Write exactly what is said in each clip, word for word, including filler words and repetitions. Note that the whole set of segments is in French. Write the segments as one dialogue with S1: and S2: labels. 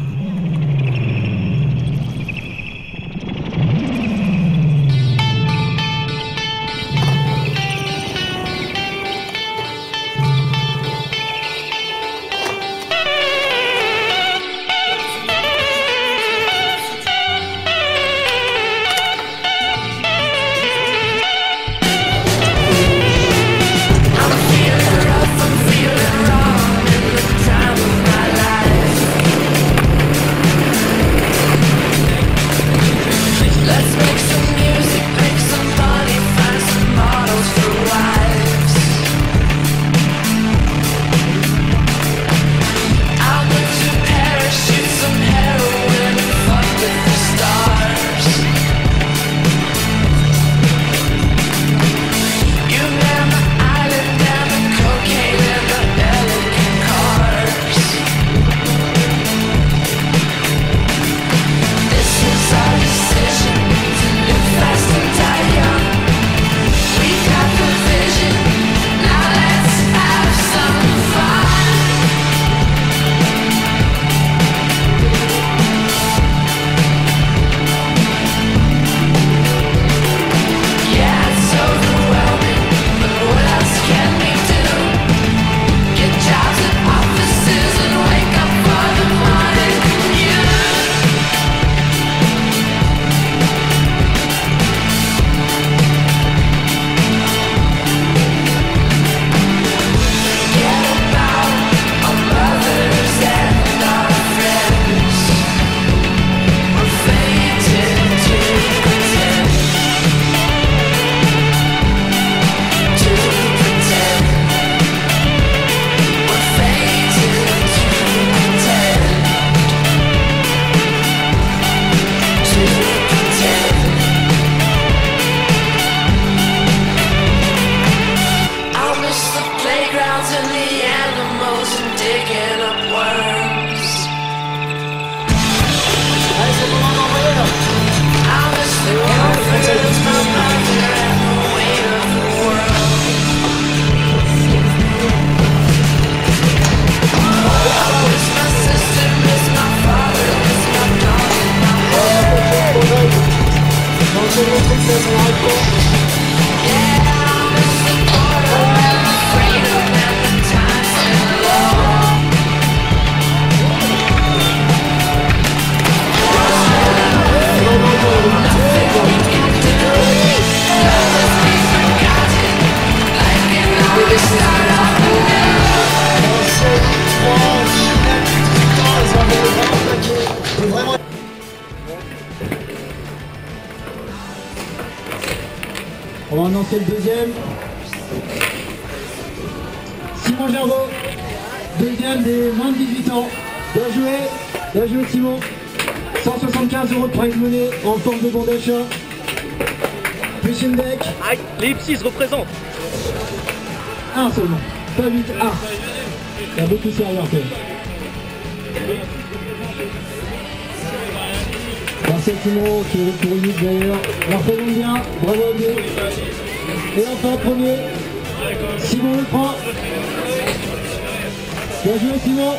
S1: On va annoncer le deuxième. Simon Gervaux, deuxième des moins de dix-huit ans. Bien joué, bien joué Simon. cent soixante-quinze euros de prize money en forme de bon d'achat. Plus une deck.
S2: Aïe, les Ipsis représente.
S1: Un seulement, pas vite, un. Il y a beaucoup de serveurs quand même. Marcel Simon qui est pour unique d'ailleurs. La représente bien, bravo à lui. Et enfin premier, Simon le prend. Bien joué Simon.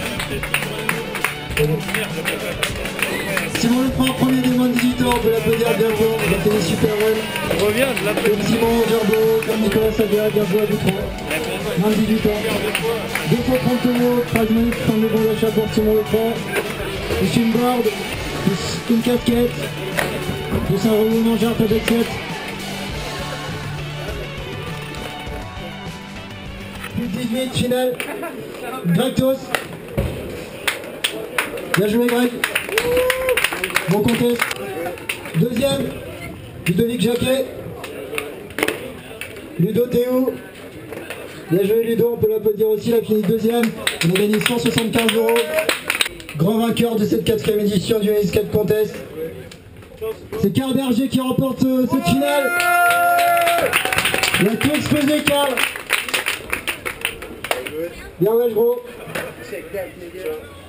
S1: Simon le prend, premier des moins de dix-huit ans, on peut l'applaudir bien fort, il a fait des super runs.
S2: On revient de l'applaudir.
S1: Comme Simon Gervaux, comme Nicolas Savia, bien joué à vous trois. moins de dix-huit ans. deux cent trente euros, treize minutes, fin de bon d'achat pour Simon le prend. Plus une board, plus une casquette, plus un roulement jarte avec sept. Plus dix-huit, finale. Greg Tos. Bien joué Greg. Bon contest. Deuxième, Ludovic Jacquet. Ludo Théo. Bien joué Ludo, on peut l'applaudir aussi, il a fini deuxième. On a gagné cent soixante-quinze euros. Grand vainqueur de cette quatrième édition du Ice Skate Contest. C'est Karl Berger qui remporte euh, cette finale. Il a tout explosé Karl. Bien ouais gros.